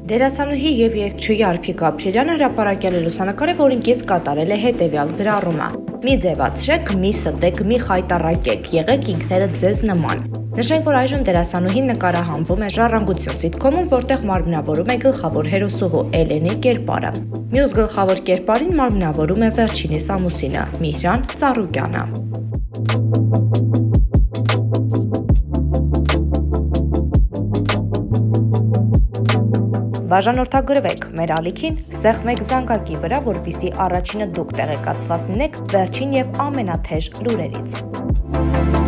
Դերասանուհի եւ երգչուհի Արփիկ Գաբրիելյանը հրապարակել է լուսանկարը, որին կից կատարել է հետեւյալ գրառումը. «Մի ձևացրեք, մի ստեք, մի խայտառակեք, եղեք ինքներդ ձեզ նման»։ Նշենք, որ այժմ դերասանուհին նկարահանվում է «Ժառանգություն» սիթքոմում, որտեղ մարմնավորում է գլխավոր հերոսուհու Էլենի կերպարը։ Մյուս գլխավոր կերպարին մարմնավորում է վերջինիս ամուսինը՝ Միհրան Ծառուկյանը։ Բաժանորդագրվեք մեր ալիքին սեղմեք զանգակի վրա, որպեսզի առաջինը դուք տեղեկացված լինեք վերջին եւ ամենաթեժ լուրերից։